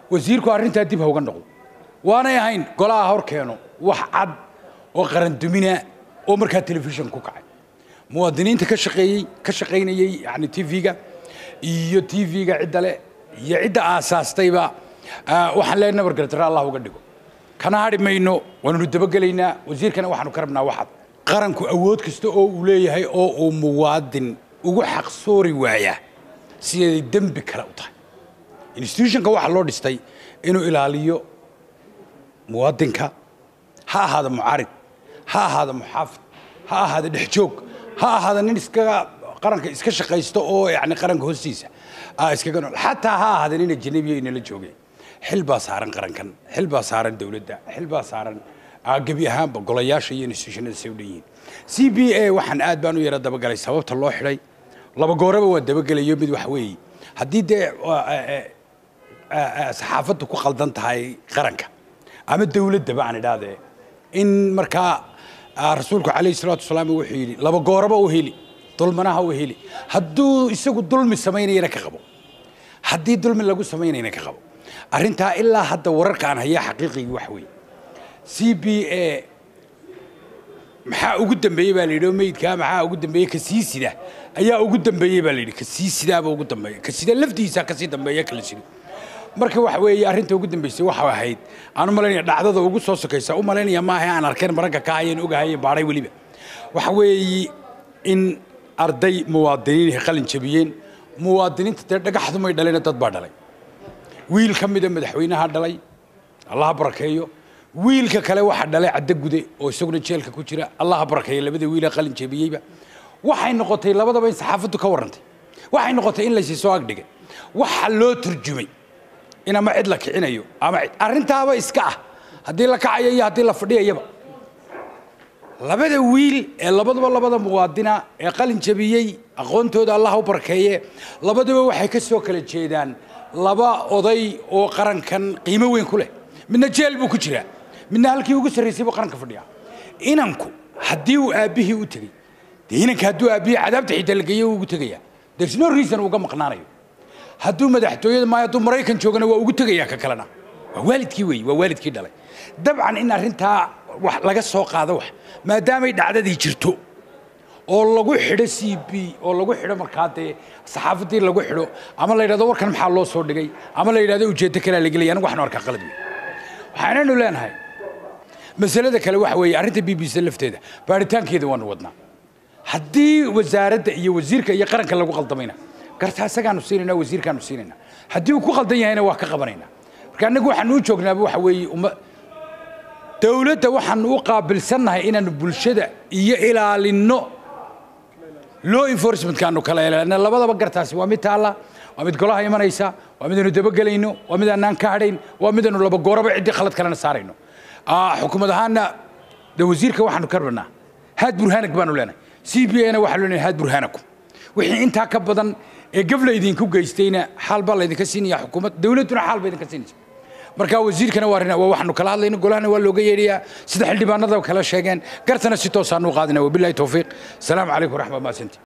wasiirku arrinta dib ha uga noqdo waana yahayn golaha hor keeno wax cad oo qaran dumina oo markaa telefishan ku kacay muwaadiniinta ka shaqeynayay yani TV-ga iyo TV-ga cidale iyo cidda aasaastayba waxaan leenahay wargartara Allah uga dhigo kana hadhi mayno waanu dabagalaynaa wasiirkana waxaanu ka rabnaa waxad qaranku awood kasta oo uu leeyahay oo uu muwaadin ugu xaq soori waaya sidii dambi kale u tahay institutionka waxa loo dhistay inuu ilaaliyo muwaadinka ha ahaado mucaarid ha ahaado muxaafid ha ahaado dhexjoog ha ahaado nin qaranka iska shaqaysto oo yani qaranka hoostiisa iskaga nool xataa ha ahaado nin ajnabi ah inala joogay xil baa saaran qarankan xil baa saaran dawladda xil baa saaran gabi ahaanba golayaasha iyo institutionada sawdhiyin CBA waxaan aad baan u yara dabagalay sababta loo xidhay laba gooraba waa dabagalayo mid wax weey haddii dee saxaafaddu ku qaldan tahay qaranka ama dawladda baan idhaahday in markaa rasuulku calayhi salaatu wasalaam wuxuu yidhi laba gooraba u heli dulmanaha u heli hadduu isagu dulmi samaynayana ka qabo haddii dulmi lagu samaynayana ka qabo arrintaa ilaa hadda wararka aan hayaa xaqiiqigii wax weey CBA maxaa ugu dambeeyay baa la yidhi meydka maxaa ugu dambeeyay ka sii sida ayaa ugu dambeeyay baa la yidhi ka sii sidaaba ugu dambeeyay ka sida laftiisa ka sii dambeeya kala sida marka wax weeye arrinta ugu dambeysay waxa ahayd aan malaynaya dhacdada ugu soo sokaysa u malaynaya ma aha aan arkeen marka ka hayeen ogaayeen baaray waliba waxa weeye in arday muwaadiniin qalin jabiyeen muwaadiniinta dhagaxdu may dhaleen dad baa dhalay wiil ka mid ah madaxweynaha dhalay Allah barakeeyo wiilka kale waxa dhalay cadda gude oo isaguna jeelka ku jira Allah barakeeyo labada wiil qalin jabiyayba waxay noqotay labadaba in saxaafaddu ka warantay waxay noqotay in la soo agdhigay waxa loo turjumay ina ma cid la kicinayo ama arrintaaba iska ah haddii la kacayo iyo haddii la fadhiyayaba labada wiil ee labada muwaadina ee qalin jabiyay aqoontooda Allah u barakeeye labadaba waxay ka soo kala jeedaan laba oday oo qarankan qiimo weyn ku leh midna jeel buu ku jiraa midna halkii ugu sareysay buu qaranka fadhiyaa inanku haddii uu aabihii u tagay inanka hadduu aabihii cadaabta xitaa la geeyo ugu tagayaa there's no reason uga maqnaanayo hadduu madaxtooyada ma hadduu Mareykan joogana waa ugu tagayaa ka kalena waa waalidkii dhalay dabcan in arrintaa wax laga soo qaado wax maadaama dhacdadii jirto oo lagu xidho CB oo lagu xidho markaa dee saxaafadii lagu xidho ama la yiraahdo warkan maxaa loo soo dhigay ama la yiraahdo ujeedo kale la geliyaan waxna arka qalad weey waxaanu leenahay masalada kale wax weey arrinta BBC lafteeda baaritaankeeda waan wadnaa haddii wasaaradda iyo wasiirka iyo qaranka lagu qaldamayna garta asagaanu siinayna wasiirkaanu siinayna haddii uu ku qaldan yahayna waa ka qabanayna marka anagu waxaan u joognaaba wax weey dawladda waxaan u qaabilsanahay inaan bulshada iyo ilaalino law enforcement kaanu kala ilaalina labadaba gartaasi waa mid taala waa mid golaha imanaysa waa mid aanu dabagalayno waa mid aan ka hadhayn waa mid aanu laba gooraba cidii khalad kalena saarayno xukuumad ahaana wasiirka waxaanu ka rabnaa haad burhaanag baanu leenahay CBA-na waxaanu leenahay haad burhaanakum wixii intaa ka badan ee gabla idinku geystayna xal baa la idinka siinaya xukuumad dawladuna xal baa idinka siinaysa marka wasiirkana waa waxaanu kala hadlayno golahana waa looga yeeriyaa sida xildhibaanada kala sheegeen gartana si toos ah u qaadina wabillahi tawfiiq salaamu calaykum waraxmatullahi wa barakatuh